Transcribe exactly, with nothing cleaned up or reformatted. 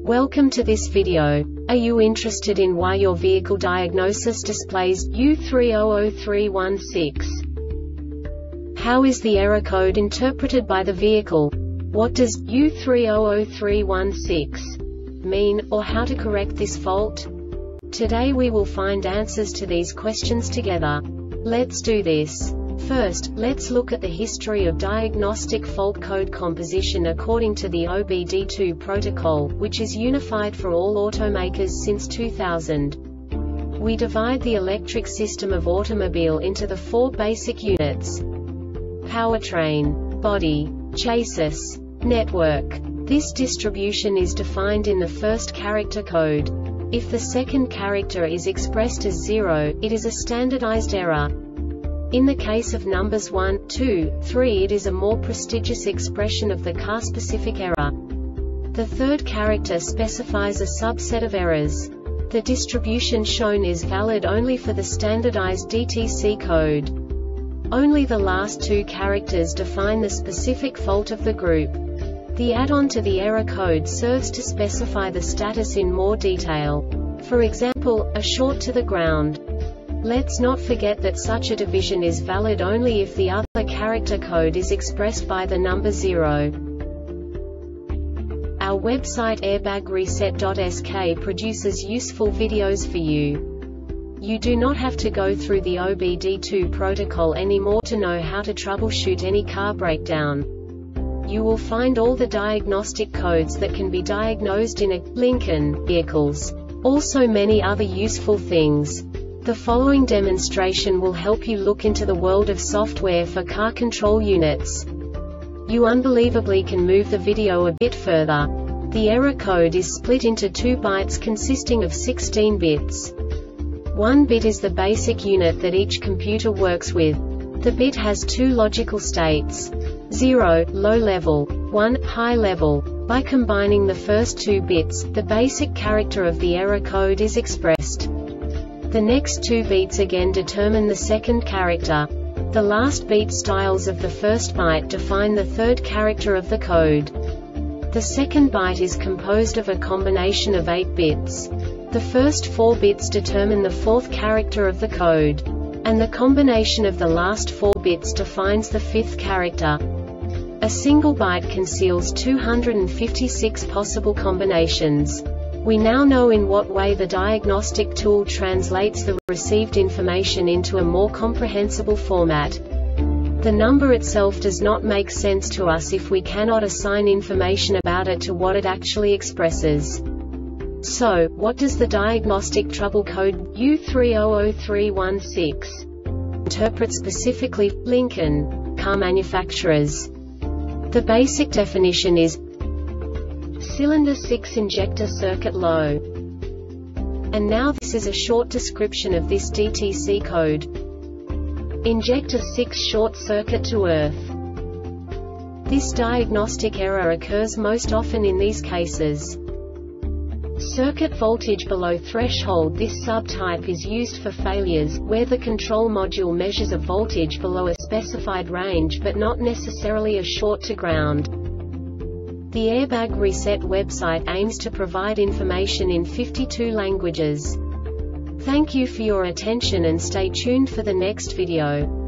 Welcome to this video. Are you interested in why your vehicle diagnosis displays U three zero zero three one six? How is the error code interpreted by the vehicle? What does U three zero zero three one six mean, or how to correct this fault? Today we will find answers to these questions together. Let's do this. First, let's look at the history of diagnostic fault code composition according to the O B D two protocol, which is unified for all automakers since two thousand. We divide the electric system of automobile into the four basic units: powertrain, body, chassis, network. This distribution is defined in the first character code. If the second character is expressed as zero, it is a standardized error. In the case of numbers one, two, three, it is a more prestigious expression of the car-specific error. The third character specifies a subset of errors. The distribution shown is valid only for the standardized D T C code. Only the last two characters define the specific fault of the group. The add-on to the error code serves to specify the status in more detail. For example, a short to the ground. Let's not forget that such a division is valid only if the other character code is expressed by the number zero. Our website airbag reset dot S K produces useful videos for you. You do not have to go through the O B D two protocol anymore to know how to troubleshoot any car breakdown. You will find all the diagnostic codes that can be diagnosed in a Lincoln vehicles. Also many other useful things. The following demonstration will help you look into the world of software for car control units. You unbelievably can move the video a bit further. The error code is split into two bytes consisting of sixteen bits. One bit is the basic unit that each computer works with. The bit has two logical states: zero, low level, one, high level. By combining the first two bits, the basic character of the error code is expressed. The next two beats again determine the second character. The last beat styles of the first byte define the third character of the code. The second byte is composed of a combination of eight bits. The first four bits determine the fourth character of the code. And the combination of the last four bits defines the fifth character. A single byte conceals two hundred fifty-six possible combinations. We now know in what way the diagnostic tool translates the received information into a more comprehensible format. The number itself does not make sense to us if we cannot assign information about it to what it actually expresses. So, what does the diagnostic trouble code U three zero zero three one six interpret specifically, Lincoln car manufacturers? The basic definition is cylinder six injector circuit low. And now this is a short description of this D T C code. Injector six short circuit to earth. This diagnostic error occurs most often in these cases: circuit voltage below threshold. This subtype is used for failures where the control module measures a voltage below a specified range but not necessarily a short to ground. The Airbag Reset website aims to provide information in fifty-two languages. Thank you for your attention and stay tuned for the next video.